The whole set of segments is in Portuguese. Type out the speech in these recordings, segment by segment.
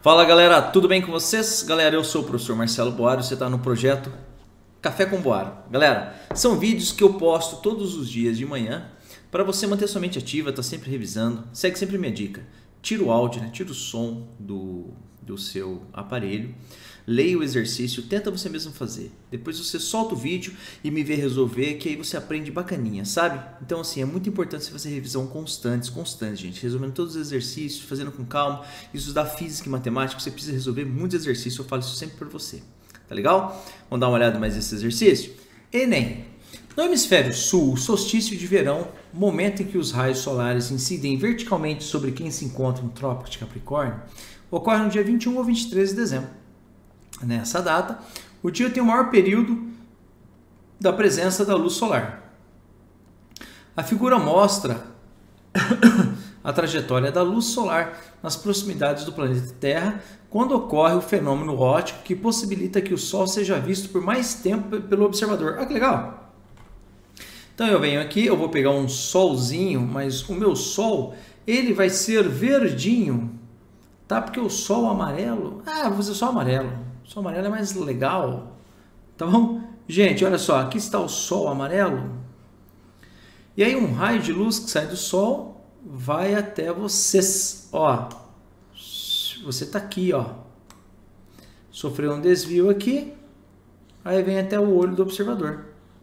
Fala galera, tudo bem com vocês? Galera, eu sou o professor Marcelo Boaro, você está no projeto Café com Boaro. Galera, são vídeos que eu posto todos os dias de manhã para você manter sua mente ativa, tá sempre revisando. Segue sempre minha dica. Tira o áudio, né? Tira o som do seu aparelho. Leia o exercício, tenta você mesmo fazer. Depois você solta o vídeo e me vê resolver, que aí você aprende bacaninha, sabe? Então assim, é muito importante você fazer revisão constante, gente. Resolvendo todos os exercícios, fazendo com calma. Isso dá física e matemática, você precisa resolver muitos exercícios, eu falo isso sempre para você. Tá legal? Vamos dar uma olhada mais nesse exercício? Enem. No hemisfério sul, o solstício de verão, momento em que os raios solares incidem verticalmente sobre quem se encontra no Trópico de Capricórnio, ocorre no dia 21 ou 23 de dezembro. Nessa data, o dia tem o maior período da presença da luz solar. A figura mostra a trajetória da luz solar nas proximidades do planeta Terra quando ocorre o fenômeno óptico que possibilita que o Sol seja visto por mais tempo pelo observador. Ah, que legal! Então eu venho aqui, eu vou pegar um solzinho, mas o meu Sol ele vai ser verdinho, tá? Porque o Sol amarelo, vou fazer só amarelo. O Sol amarelo é mais legal, tá bom? Gente, olha só, aqui está o Sol amarelo. E aí um raio de luz que sai do Sol vai até vocês, ó. Você tá aqui, ó. Sofreu um desvio aqui, aí vem até o olho do observador.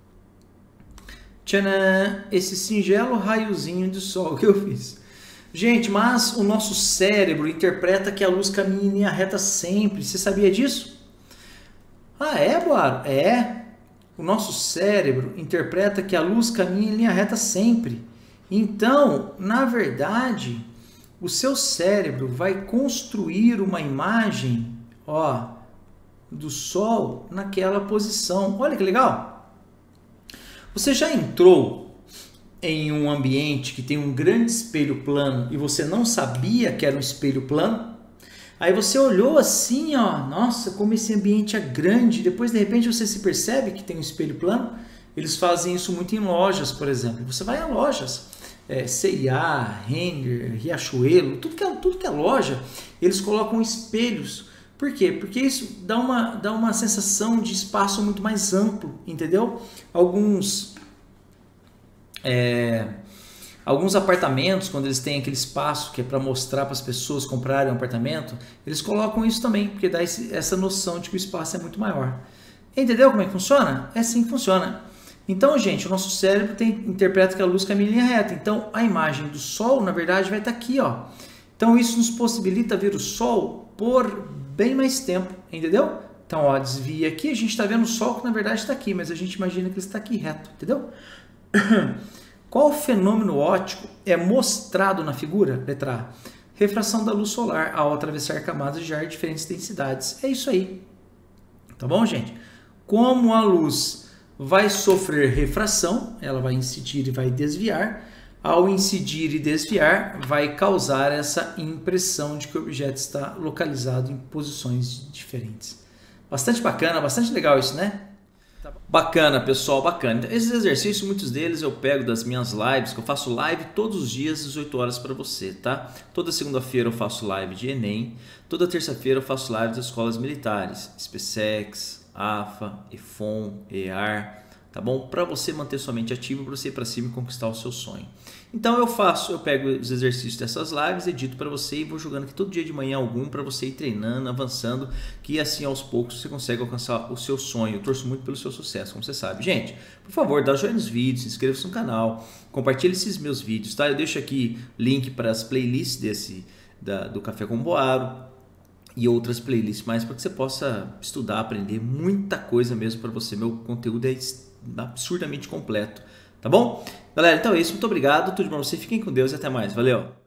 Tcharam! Esse singelo raiozinho de Sol que eu fiz. Gente, mas o nosso cérebro interpreta que a luz caminha em linha reta sempre. Você sabia disso? Ah, é, Boaro? É. O nosso cérebro interpreta que a luz caminha em linha reta sempre. Então, na verdade, o seu cérebro vai construir uma imagem, ó, do Sol naquela posição. Olha que legal. Você já entrou em um ambiente que tem um grande espelho plano e você não sabia que era um espelho plano? Aí você olhou assim, ó, nossa, como esse ambiente é grande. Depois, de repente, você se percebe que tem um espelho plano. Eles fazem isso muito em lojas, por exemplo. Você vai a lojas, C&A, Renner, Riachuelo, tudo que é loja, eles colocam espelhos. Por quê? Porque isso dá uma sensação de espaço muito mais amplo, entendeu? Alguns apartamentos, quando eles têm aquele espaço que é para mostrar para as pessoas comprarem um apartamento, eles colocam isso também, porque dá essa noção de que o espaço é muito maior. Entendeu como é que funciona? É assim que funciona. Então, gente, o nosso cérebro interpreta que a luz caminha em linha reta. Então, a imagem do Sol, na verdade, vai estar aqui, ó. Então, isso nos possibilita ver o Sol por bem mais tempo, entendeu? Então, ó, desvia aqui, a gente está vendo o Sol que, na verdade, está aqui, mas a gente imagina que ele está aqui reto, entendeu? Qual fenômeno óptico é mostrado na figura? Letra A. Refração da luz solar ao atravessar camadas de ar de diferentes densidades. É isso aí. Tá bom, gente? Como a luz vai sofrer refração, ela vai incidir e vai desviar. Ao incidir e desviar, vai causar essa impressão de que o objeto está localizado em posições diferentes. Bastante bacana, bastante legal isso, né? Bacana, pessoal, bacana. Então, esses exercícios, muitos deles eu pego das minhas lives, que eu faço live todos os dias às 8 horas para você, tá? Toda segunda-feira eu faço live de Enem, toda terça-feira eu faço live das escolas militares, SpaceX, AFA, EFON, EAR, tá bom? Para você manter sua mente ativa, para você ir para cima e conquistar o seu sonho. Então eu pego os exercícios dessas lives, edito para você e vou jogando aqui todo dia de manhã algum para você ir treinando, avançando, que assim aos poucos você consegue alcançar o seu sonho. Eu torço muito pelo seu sucesso, como você sabe. Gente, por favor, dá joinha nos vídeos, se inscreva-se no canal, compartilhe esses meus vídeos, tá? Eu deixo aqui link para as playlists do Café com Boaro e outras playlists mais para que você possa estudar, aprender muita coisa mesmo para você. Meu conteúdo é absurdamente completo. Tá bom? Galera, então é isso. Muito obrigado. Tudo de bom pra você. Fiquem com Deus e até mais. Valeu!